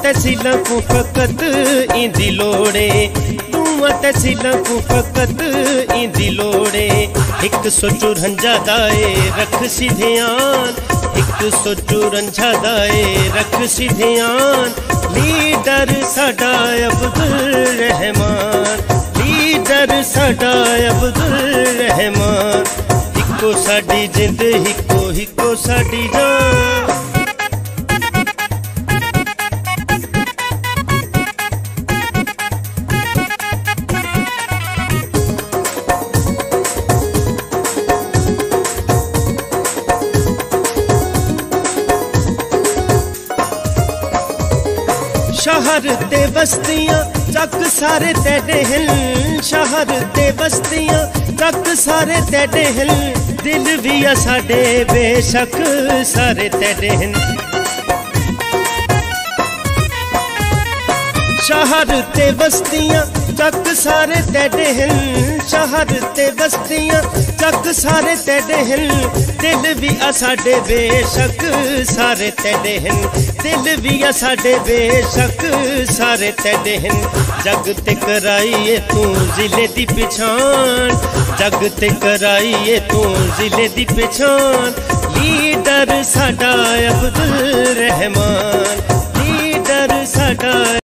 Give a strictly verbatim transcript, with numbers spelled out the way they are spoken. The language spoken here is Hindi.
तहसीलों को फकत इंदी लोड़े, दूआ तहसीलों को फकत इंदी लोड़े। एक सौ चुरंजा दाए रख सी ध्यान, एक सौ चुरंजा दाए रख सी ध्यान। लीडर साडा अब्दुल रहमान, लीडर साडा अब्दुल रहमान। हिको साडी जिंद हिको हिको साडी जान। शहर ते बस्तियां चक सारे तेरे हिल, शहर ते बस्तियां चक सारे तेरे हिल। दिल भी आ साडे बेशक सारे तेरे हिल। शहर ते बस्तियां चक सारे तेरे हिल, शहर ते बस्तियां चक सारे तेरे हिल। दिल भी आ साडे बेशक सारे तेरे हिल, दिल भी आ साडे बेशक सारे तेरे हिल। जग ते कराइए तू जिले दी पछान, जग ते कराइए तू जिले दी पछान। लीडर साडा अब्दुल रहमान, लीडर साडा